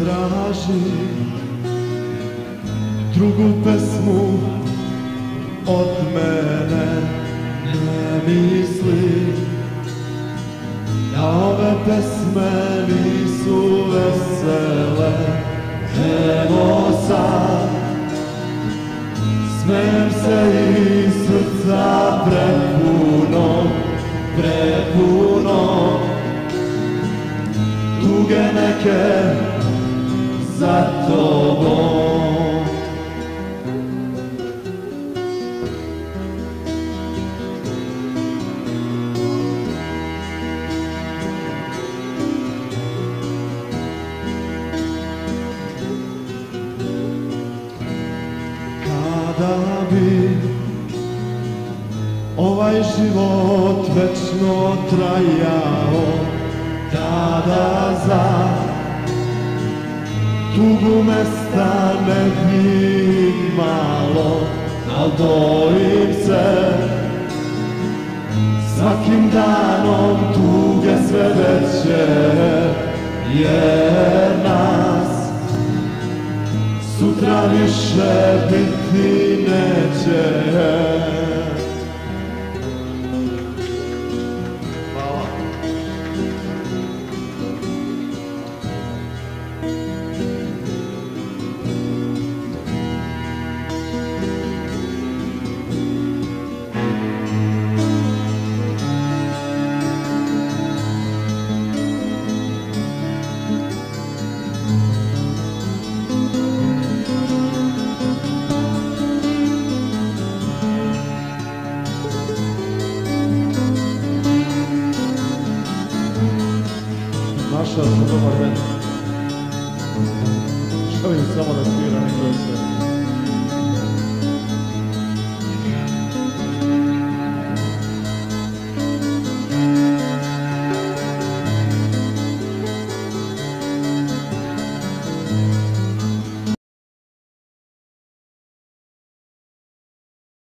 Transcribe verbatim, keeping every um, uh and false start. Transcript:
traži drugu pesmu od mene, ne misli da ove pesme nisu vesele. Evo sad smijem se i srca prepuno, prepuno tuge neke za tobom. Kada bi ovaj život večno trajao, tada za tugu mesta ne bi malo, al bojim se svakim danom tuge sve veće, jer nas sutra više biti neće. Hvala. Našao sam dobar bend. Želim samo da sviram i to je sve.